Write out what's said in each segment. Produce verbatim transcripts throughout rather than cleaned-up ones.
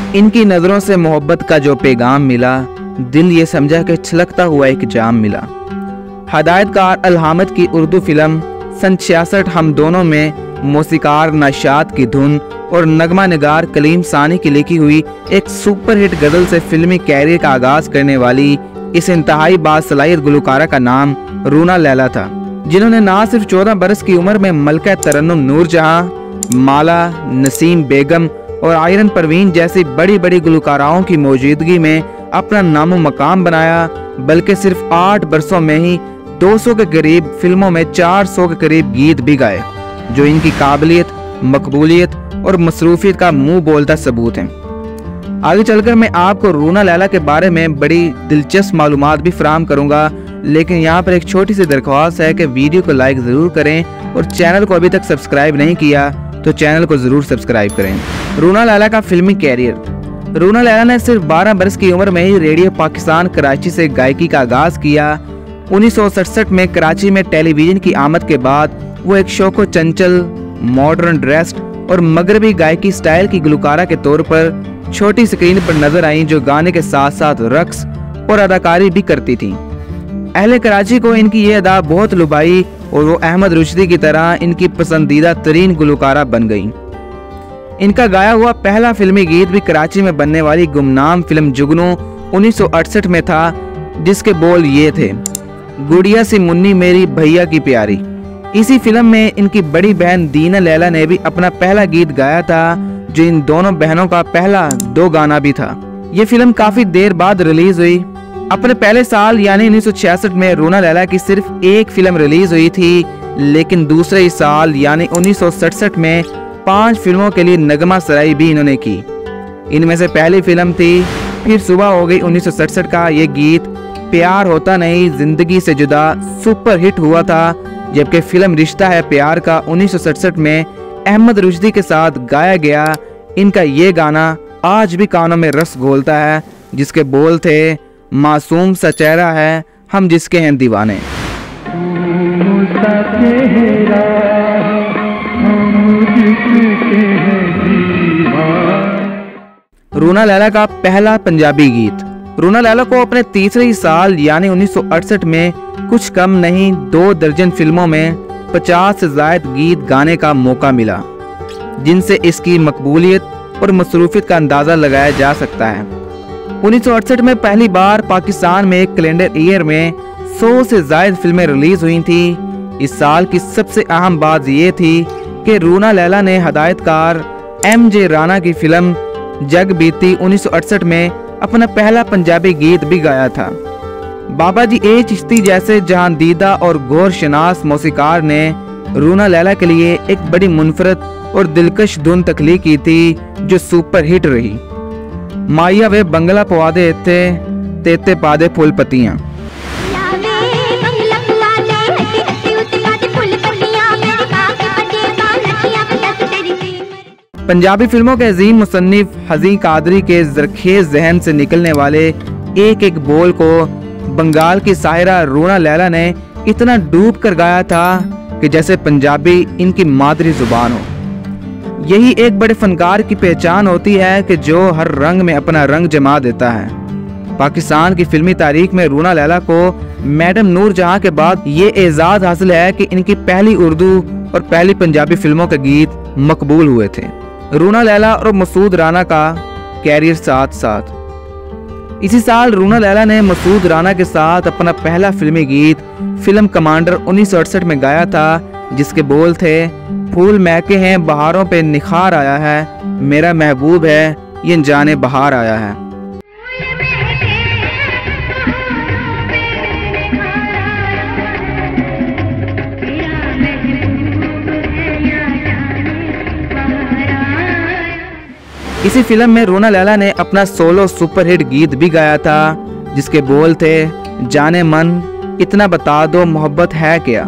इनकी नज़रों से मोहब्बत का जो पैगाम मिला, दिल ये समझा कि छलकता हुआ एक जाम मिला। हदायतकार अल-हामिद की उर्दू फिल्म सन छियासठ हम दोनों में मौसीकार नाशाद की धुन और नगमा निगार कलीम सानी की लिखी हुई एक सुपरहिट गज़ल से फिल्मी कैरियर का आगाज करने वाली इस इंतहाई बासलाहियत गुलकारा का नाम रूना लैला था, जिन्होंने ना सिर्फ चौदह बरस की उम्र में मलका तरन्नुम नूरजहां, माला, नसीम बेगम और आयरन परवीन जैसी बड़ी बड़ी गुलकाराओं की मौजूदगी में अपना नामो मकाम बनाया, बल्कि सिर्फ आठ बरसों में ही दो सौ के करीब फिल्मों में चार सौ के करीब गीत भी गाए, जो इनकी काबिलियत, मकबूलियत और मसरूफियत का मुंह बोलता सबूत है। आगे चलकर मैं आपको रूना लैला के बारे में बड़ी दिलचस्प मालूमात भी फराहम करूंगा, लेकिन यहाँ पर एक छोटी सी दरख्वास्त है कि वीडियो को लाइक ज़रूर करें और चैनल को अभी तक सब्सक्राइब नहीं किया तो चैनल को ज़रूर सब्सक्राइब करें। रूना लैला का फिल्मी कैरियर। रूना लैला ने सिर्फ बारह बरस की उम्र में ही रेडियो पाकिस्तान कराची से गायकी का आगाज़ किया। उन्नीस सौ सड़सठ में कराची में टेलीविज़न की आमद के बाद वो एक शौको चंचल, मॉडर्न ड्रेस्ड और मगरबी गायकी स्टाइल की गुलकारा के तौर पर छोटी स्क्रीन पर नजर आई, जो गाने के साथ साथ रक्स और अदाकारी भी करती थी। अहले कराची को इनकी ये अदा बहुत लुभाई और वो अहमद रुश्दी की तरह इनकी पसंदीदा तरीन गुलकारा बन गई। इनका गाया हुआ पहला फिल्मी गीत भी कराची में बनने वाली गुमनाम फिल्म जुगनू उन्नीस सौ अड़सठ में था, जिसके बोल ये थे, गुड़िया सी मुन्नी मेरी भैया की प्यारी। इसी फिल्म में इनकी बड़ी बहन दीना लैला ने भी अपना पहला गीत गाया था, जो इन दोनों बहनों का पहला दो गाना भी था। ये फिल्म काफी देर बाद रिलीज हुई। अपने पहले साल यानी उन्नीस सौ छियासठ में रूना लैला की सिर्फ एक फिल्म रिलीज हुई थी, लेकिन दूसरे ही साल यानी उन्नीस सौ सड़सठ में पांच फिल्मों के लिए नगमा सराई भी इन्होंने की। इनमें से पहली फिल्म थी फिर सुबह हो गई उन्नीस सौ सड़सठ का ये गीत प्यार होता नहीं जिंदगी से जुदा सुपर हिट हुआ था, जबकि फिल्म रिश्ता है प्यार का उन्नीस सौ सड़सठ में अहमद रुश्दी के साथ गाया गया इनका ये गाना आज भी कानों में रस घोलता है, जिसके बोल थे, मासूम सा चेहरा है हम जिसके हैं दीवाने। रूना लैला का पहला पंजाबी गीत। रूना लैला को अपने तीसरे ही साल यानी उन्नीस सौ अड़सठ में कुछ कम नहीं दो दर्जन फिल्मों में पचास से ज्यादा गीत गाने का मौका मिला, जिनसे इसकी मकबूलियत और मसरूफियत का अंदाजा लगाया जा सकता है। उन्नीस सौ अड़सठ में पहली बार पाकिस्तान में एक कैलेंडर ईयर में सौ से ज्यादा फिल्में रिलीज हुई थी। इस साल की सबसे अहम बात ये थी कि रूना लैला ने हदायतकार एम जे राना की फिल्म जग बीती उन्नीस सौ अड़सठ में अपना पहला पंजाबी गीत भी गाया था। बाबा जी ए चिश्ती जैसे जहांदीदा और गौर शनास मौसीकार ने रूना लैला के लिए एक बड़ी मुनफरद और दिलकश धुन तख्लीक की थी, जो सुपर हिट रही। माया वे बंगला पवादे थे तेते पादे फूल पतियां। पंजाबी फिल्मों के अजीम मुसन्निफ हज़ी कादरी के ज़रखेज़ जहन से निकलने वाले एक एक बोल को बंगाल की साहिरा रूना लैला ने इतना डूब कर गाया था कि जैसे पंजाबी इनकी मादरी जुबान हो। यही एक बड़े फनकार की पहचान होती है कि जो हर रंग में अपना रंग जमा देता है। पाकिस्तान की फिल्मी तारीख में रूना लैला को मैडम नूरजहां के बाद ये एजाज़ हासिल है कि इनकी पहली उर्दू और पहली पंजाबी फिल्मों के गीत मकबूल हुए थे। रूना लैला और मसूद राना का कैरियर साथ साथ। इसी साल रूना लैला ने मसूद राना के साथ अपना पहला फिल्मी गीत फिल्म कमांडर उन्नीस सौ अड़सठ में गाया था, जिसके बोल थे, फूल महके हैं बहारों पे निखार आया है, मेरा महबूब है ये जाने बहार आया है। इसी फिल्म में रूना लैला ने अपना सोलो सुपरहिट गीत भी गाया था, जिसके बोल थे, जाने मन इतना बता दो मोहब्बत है क्या।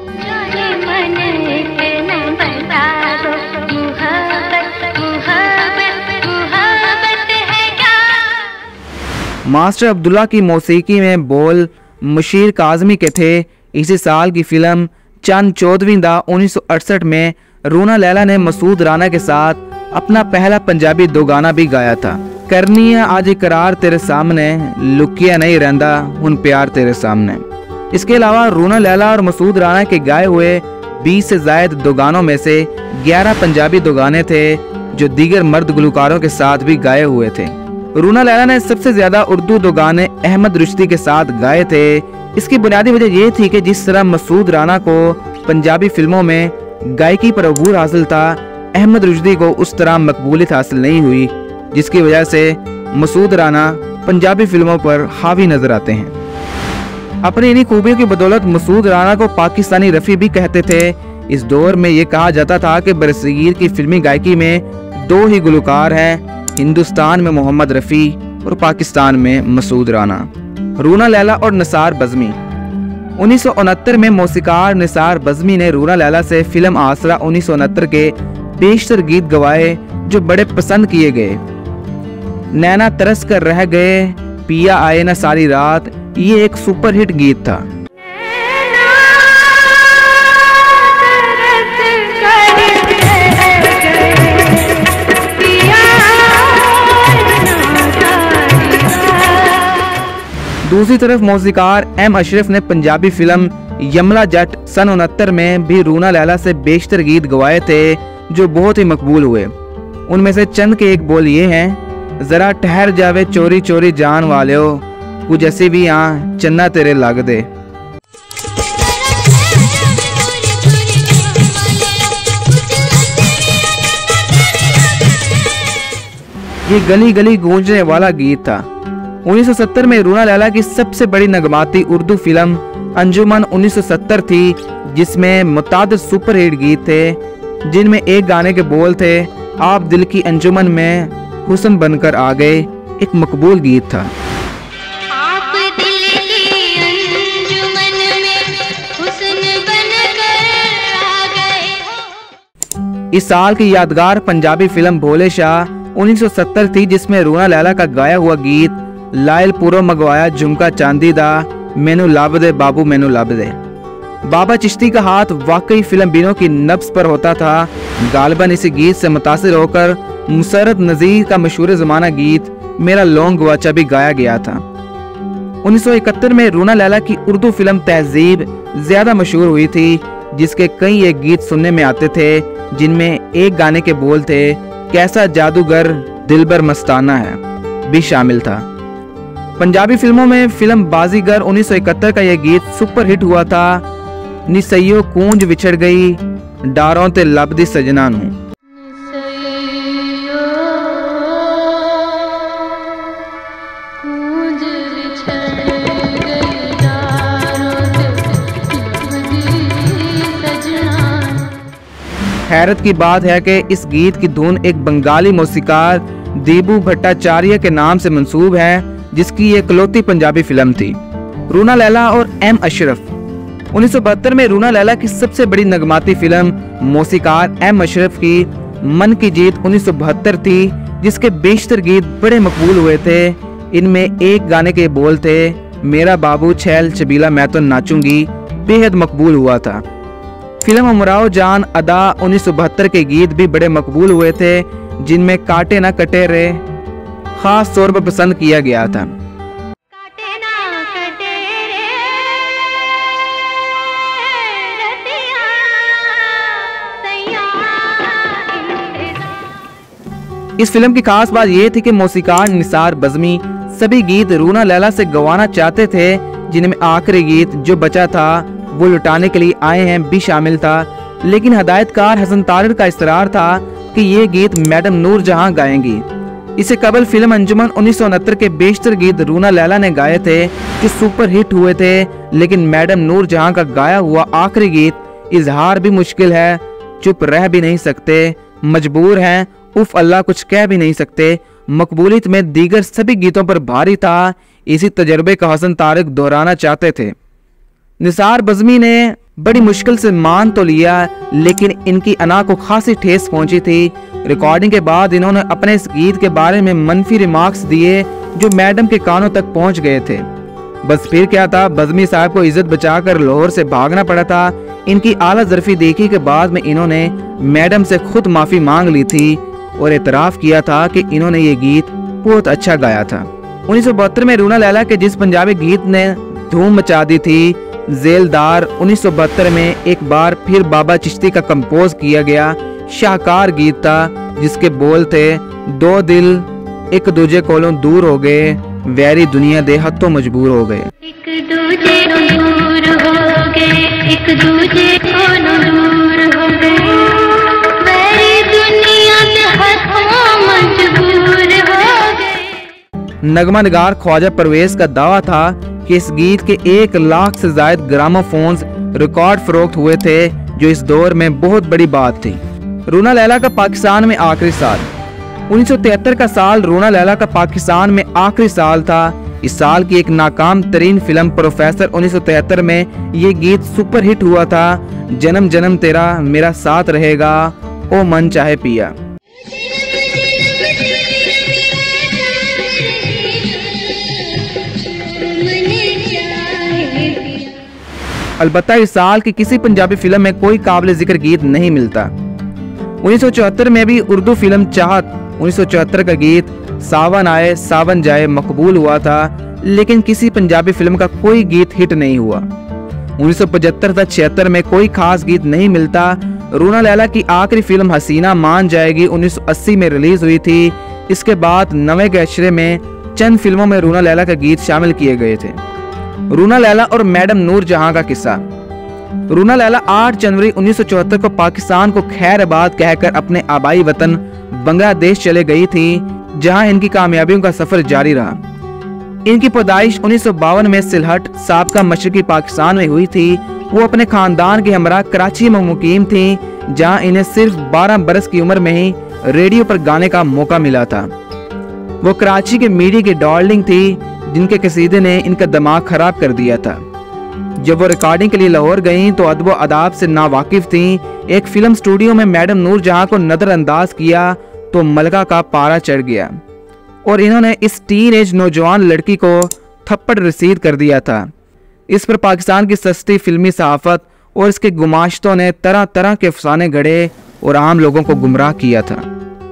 मास्टर अब्दुल्ला की मौसीकी में बोल मुशीर काज़मी के थे। इसी साल की फिल्म चंद चौदहवीं दा उन्नीस सौ अड़सठ में रूना लैला ने मसूद राना के साथ अपना पहला पंजाबी दो गाना भी गाया था, करनी है आज इकरार तेरे सामने, लुकिया नहीं रहंदा हुन प्यार तेरे सामने। इसके अलावा रूना लैला और मसूद राना के गाए हुए बीस से जायद दो गानों में से ग्यारह पंजाबी दो गाने थे जो दीगर मर्द गुलकारों के साथ भी गाए हुए थे। रूना लैला ने सबसे ज्यादा उर्दू दो गाने अहमद रुश्दी के साथ गाए थे। इसकी बुनियादी वजह यह थी कि जिस तरह मसूद राना को पंजाबी फिल्मों में गायकी पर अबूर हासिल था, अहमद रुश्दी को उस तरह मकबूलियत हासिल नहीं हुई, जिसकी वजह से मसूद राना पंजाबी फिल्मों पर हावी नजर आते हैं। अपनी इन्हीं खूबियों की बदौलत मसूद राना को पाकिस्तानी रफ़ी भी कहते थे। इस दौर में ये कहा जाता था कि बरसगीर की फिल्मी गायकी में दो ही गुलकार हैं, हिंदुस्तान में मोहम्मद रफ़ी और पाकिस्तान में मसूद राना। रूना लैला और निसार बज़मी। उन्नीस सौ उनहत्तर में मौसीकार निसार बज़मी ने रूना लैला से फिल्म आसरा उन्नीस सौ उनहत्तर के बेशतर गीत गवाए जो बड़े पसंद किए गए। नैना तरस कर रह गए, पिया आए ना सारी रात, ये एक सुपरहिट गीत था। दूसरी तरफ मौसीकार एम अशरफ ने पंजाबी फिल्म यमला जट सन उनहत्तर में भी रूना लैला से बेशतर गीत गवाए थे जो बहुत ही मकबूल हुए। उनमें से चंद के एक बोल ये हैं, जरा ठहर जावे चोरी चोरी जान वाले, कुछ ऐसे भी यहाँ चन्ना तेरे लग दे। ये गली गली गूंजने वाला गीत था। उन्नीस सौ सत्तर में रूना लैला की सबसे बड़ी नगमाती उर्दू फिल्म अंजुमन उन्नीस सौ सत्तर थी, जिसमें मुतादिद सुपरहिट गीत थे, जिनमें एक गाने के बोल थे, आप दिल की अंजुमन में हुस्न बनकर आ गए, एक मकबूल गीत था। आप दिल की अंजुमन में हुस्न बनकर आ गए हो। इस साल की यादगार पंजाबी फिल्म भोले शाह उन्नीस सौ सत्तर थी, जिसमें रूना लैला का गाया हुआ गीत लायल पुरो मगवाया झुमका चांदी दा, मैनू लब दे बाबू मैनू लब दे। बाबा चिश्ती का हाथ वाकई फिल्म बीनों की नब्ज पर होता था। गालिबन इसी गीत से मुतासिर होकर मुसरत नजीर का मशहूर जमाना गीत मेरा लौंग गवाचा भी गाया गया था। उन्नीस सौ इकहत्तर में रूना लैला की उर्दू फिल्म तहजीब ज्यादा मशहूर हुई थी, जिसके कई एक गीत सुनने में आते थे, जिनमें एक गाने के बोल थे, कैसा जादूगर दिलबर मस्ताना है, भी शामिल था। पंजाबी फिल्मों में फिल्म बाजीगर उन्नीस सौ इकहत्तर का यह गीत सुपरहिट हुआ था। निसैयो कूंज विछड़ गई, डारों ते लब दी सजना नू। हैरत की बात है कि इस गीत की धुन एक बंगाली मौसीकार दीबू भट्टाचार्य के नाम से मंसूब है, जिसकी एक इकलौती पंजाबी फिल्म थी। रूना लैला और एम अशरफ। उन्नीस सौ बहत्तर में रूना लैला की सबसे बड़ी नगमाती फिल्म मौसीकार एम अशरफ की मन की जीत उन्नीस सौ बहत्तर थी, जिसके बेशतर गीत बड़े मकबूल हुए थे। इनमें एक गाने के बोल थे, मेरा बाबू छैल चबीला मैं तो नाचूंगी, बेहद मकबूल हुआ था। फिल्म उमराव जान अदा उन्नीस सौ बहत्तर के गीत भी बड़े मकबूल हुए थे, जिनमें काटे ना कटे रे खास तौर पर पसंद किया गया था। काटे ना कटे रे रतिया सैया इंतजार। इस फिल्म की खास बात यह थी कि मौसीकार निसार बज़मी सभी गीत रूना लैला से गवाना चाहते थे, जिनमें आखिरी गीत जो बचा था वो लुटाने के लिए आए हैं भी शामिल था। लेकिन हदायतकार हसन तारिर का इसरार था कि ये गीत मैडम नूर जहां गाएंगी। इससे कबल फिल्म अंजुमन उन्नीस सौ उनहत्तर के बेशतर गीत रूना लैला ने गाए थे, जो सुपर हिट हुए थे। लेकिन मैडम नूर जहां का गाया हुआ आखिरी गीत इजहार भी मुश्किल है, चुप रह भी नहीं सकते, मजबूर हैं, उफ अल्लाह कुछ कह भी नहीं सकते, मकबूलियत में दीगर सभी गीतों पर भारी था। इसी तजर्बे का हसन तारिक दोहराना चाहते थे। निसार बज़मी ने बड़ी मुश्किल से मान तो लिया, लेकिन इनकी अना को खासी ठेस पहुंची थी। रिकॉर्डिंग के बाद इन्होंने अपने इस गीत के बारे में मनफी रिमार्क्स दिए, जो मैडम के कानों तक पहुंच गए थे। बस फिर क्या था, बज़मी साहब को इज्जत बचाकर लाहौर से भागना पड़ा था। इनकी आला ज़र्फी देखी के बाद में इन्होंने मैडम से खुद माफ़ी मांग ली थी और एतराफ़ किया था कि इन्होंने ये गीत बहुत अच्छा गाया था। उन्नीस सौ बहत्तर में रूना लैला के जिस पंजाबी गीत ने धूम मचा दी थी, जेलदार, उन्नीस सौ बहत्तर में एक बार फिर बाबा चिश्ती का कंपोज किया गया शाहकार गीत था, जिसके बोल थे, दो दिल एक दूजे कोलों दूर हो गए, वैरी दुनिया दे हत्थों मजबूर हो गए। एक दूजे को दूर हो गए, एक दूजे को दूर हो गए, वैरी दुनिया दे हत्थों मजबूर हो गए। नगमा निगार ख्वाजा परवेज का दावा था कि इस गीत के एक लाख से ज्यादा ग्रामोफोन्स रिकॉर्ड फरोख्त हुए थे, जो इस दौर में बहुत बड़ी बात थी। रूना लैला का पाकिस्तान में आखिरी साल। उन्नीस सौ तिहत्तर का साल रूना लैला का पाकिस्तान में आखिरी साल था। इस साल की एक नाकाम तरीन फिल्म प्रोफेसर उन्नीस सौ तिहत्तर में ये गीत सुपर हिट हुआ था, जन्म जन्म तेरा मेरा साथ रहेगा, ओ मन चाहे पिया। अलबत्ता इस साल की किसी पंजाबी फिल्म में कोई काबिल जिक्र गीत नहीं मिलता। उन्नीस सौ चौहत्तर में भी उर्दू फिल्म चाहत उन्नीस सौ चौहत्तर का गीत सावन आए सावन जाए मकबूल हुआ था, लेकिन किसी पंजाबी फिल्म का कोई गीत हिट नहीं हुआ। उन्नीस सौ पचहत्तर तक छिहत्तर में कोई खास गीत नहीं मिलता। रूना लैला की आखिरी फिल्म हसीना मान जाएगी उन्नीस सौ अस्सी में रिलीज हुई थी। इसके बाद नवे गैशरे में चंद फिल्मों में रूना लैला का गीत शामिल किए गए थे। रूना लैला और मैडम नूर जहां का किस्सा। रूना लैला आठ जनवरी उन्नीस सौ चौहत्तर को पाकिस्तान को खैराबाद कहकर अपने आबाई वतन बांग्लादेश चले गई थी, जहां इनकी कामयाबियों का सफर जारी रहा। इनकी पैदाइश उन्नीस सौ बावन में सिलहट साबका मशरकी पाकिस्तान में हुई थी। वो अपने खानदान के हमरा कराची में मुकीम थी, जहां इन्हें सिर्फ बारह बरस की उम्र में ही रेडियो पर गाने का मौका मिला था। वो कराची के मीडिया की डार्लिंग थी, जिनके कसीदे ने इनका दिमाग खराब कर दिया था। जब वो रिकॉर्डिंग के लिए लाहौर गईं तो अदब अदाब से नावाकिफ थीं। एक फिल्म स्टूडियो में मैडम नूर जहां को नजरअंदाज किया तो मलका का पारा चढ़ गया और इन्होंने इस टीन एज नौजवान लड़की को थप्पड़ रसीद कर दिया था। इस पर पाकिस्तान की सस्ती फिल्मी सहाफत और इसके गुमाश्तों ने तरह तरह के अफसाने गढ़े और आम लोगों को गुमराह किया था।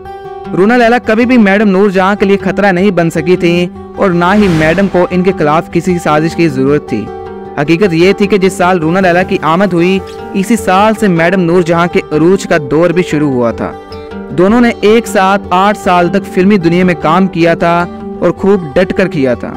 रूना लैला कभी भी मैडम नूर जहां के लिए खतरा नहीं बन सकी थी और ना ही मैडम को इनके खिलाफ किसी साजिश की जरूरत थी। हकीकत ये थी कि जिस साल रूना लैला की आमद हुई, इसी साल से मैडम नूर जहां के अरूज का दौर भी शुरू हुआ था। दोनों ने एक साथ आठ साल तक फिल्मी दुनिया में काम किया था और खूब डट कर किया था।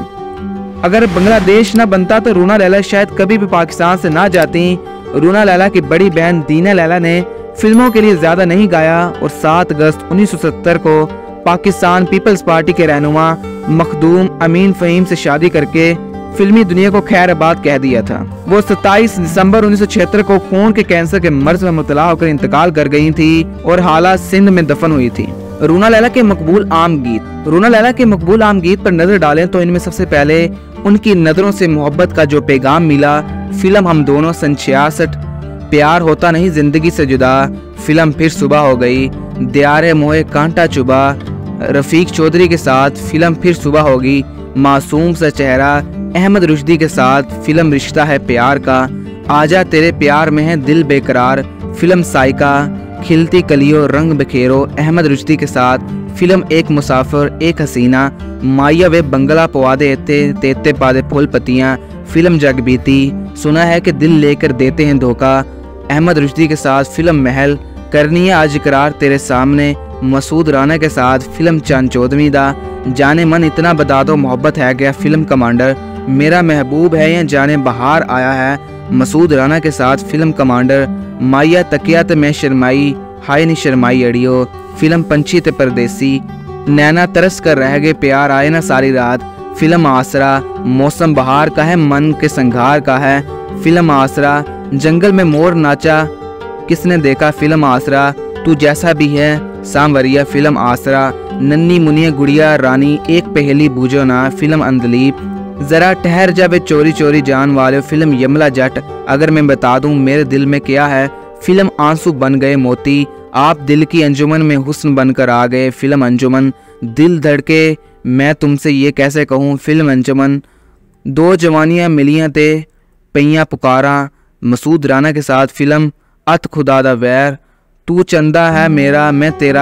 अगर बांग्लादेश न बनता तो रूना लैला शायद कभी भी पाकिस्तान से ना जाती। रूना लैला की बड़ी बहन दीना लैला ने फिल्मों के लिए ज्यादा नहीं गाया और सात अगस्त उन्नीस सौ सत्तर को पाकिस्तान पीपल्स पार्टी के रहनुमा मखदूम अमीन फ़हीम से शादी करके फिल्मी दुनिया को खैराबाद कह दिया था। वो सत्ताईस दिसंबर उन्नीस सौ छिहत्तर को खून के कैंसर के मर्ज में मुब्तला होकर इंतकाल कर गई थी और हाला सिंध में दफन हुई थी। रूना लैला के मकबूल आम गीत। रूना लैला के मकबूल आम गीत पर नजर डालें तो इनमें सबसे पहले उनकी नजरों से मोहब्बत का जो पैगाम मिला, फिल्म हम दोनों सन छियासठ, प्यार होता नहीं जिंदगी से जुदा, फिल्म फिर सुबह हो गई, दियारे मोहे कांटा चुबा, रफीक चौधरी के साथ फिल्म फिर सुबह होगी, मासूम सा चेहरा अहमद रुश्दी के साथ फिल्म रिश्ता है प्यार का, आजा तेरे प्यार में है दिल बेकरार, फिल्म साइका, खिलती कलियों रंग बखेरो अहमद रुश्दी के साथ फिल्म एक मुसाफिर एक हसीना, माया वे बंगला पवादे एते तेते पादे फूल पतियाँ, फिल्म जगबीती, सुना है कि दिल लेकर देते हैं धोखा अहमद रुश्दी के साथ फिल्म महल, करनी है आज इकरार तेरे सामने मसूद राना के साथ फिल्म चांद चौदहवीं दा, जाने मन इतना बता दो मोहब्बत है क्या फिल्म कमांडर, मेरा महबूब है या जाने बहार आया है मसूद राना के साथ फिल्म कमांडर, माया तकिया ते मैं शर्माई हाय नी शर्माई अड़ियो फिल्म पंछी ते परदेसी, नैना तरस कर रह गए प्यार आए ना सारी रात फिल्म आसरा, मौसम बहार का है मन के संघार का है फिल्म आसरा, जंगल में मोर नाचा किसने देखा फिल्म आसरा, तू जैसा भी है सांवरिया फिल्म आसरा, नन्नी मुनिया गुड़िया रानी एक पहेली बूझो ना फिल्म अंदलीप, जरा ठहर जा वे चोरी चोरी जान वाले फिल्म यमला जट, अगर मैं बता दूं मेरे दिल में क्या है फिल्म आंसू बन गए मोती, आप दिल की अंजुमन में हुस्न बनकर आ गए फिल्म अंजुमन, दिल धड़के मैं तुमसे ये कैसे कहूँ फिल्म अंजुमन, दो जवानियाँ मिलियाँ ते पैया पुकारा मसूद राना के साथ फिल्म अत खुदा दा वैर, तू चंदा है मेरा मैं तेरा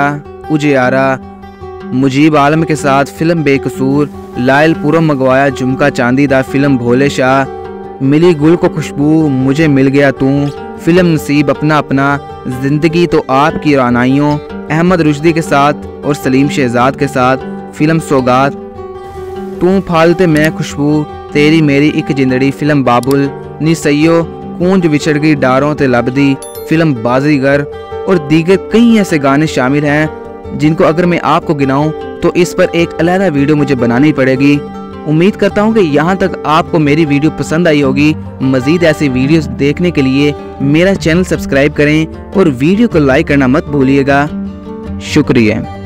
उजियारा, मुजीब आलम के साथ फिल्म बेकसूर, लायल पूरम मगवाया झुमका चांदी दा फिल्म भोले शाह, मिली गुल को खुशबू मुझे मिल गया तू, फिल्म नसीब अपना अपना, जिंदगी तो आपकी रानाइयों, अहमद रुश्दी के साथ और सलीम शहजाद के साथ फिल्म सौगात, तू फालते मैं खुशबू, तेरी मेरी एक जिंदड़ी फिल्म बाबुल, नी सैयो कूंज विछड़ गई डारों ते लबदी फिल्म बाजीगर और दीगर कई ऐसे गाने शामिल हैं जिनको अगर मैं आपको गिनाऊं तो इस पर एक अलग वीडियो मुझे बनानी पड़ेगी। उम्मीद करता हूं कि यहाँ तक आपको मेरी वीडियो पसंद आई होगी। मज़ीद ऐसी वीडियोस देखने के लिए मेरा चैनल सब्सक्राइब करें और वीडियो को लाइक करना मत भूलिएगा। शुक्रिया।